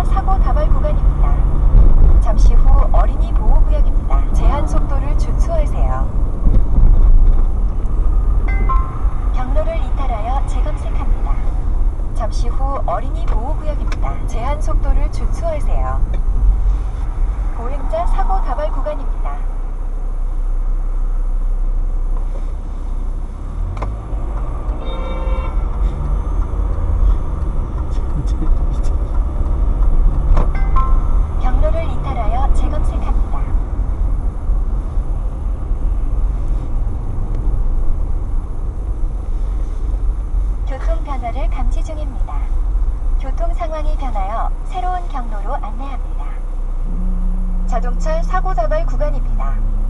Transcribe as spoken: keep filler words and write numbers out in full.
사고 다발 구간입니다. 잠시 후 어린이 보호구역입니다. 제한 속도를 준수하세요. 경로를 이탈하여 재검색합니다. 잠시 후 어린이 보호구역입니다. 제한 속도를 준수하세요. 보행자 사고 다발 구간입니다. 경로를 이탈하여 재검색합니다. 교통 변화를 감지 중입니다. 교통 상황이 변하여 새로운 경로로 안내합니다. 자동차 사고 다발 구간입니다.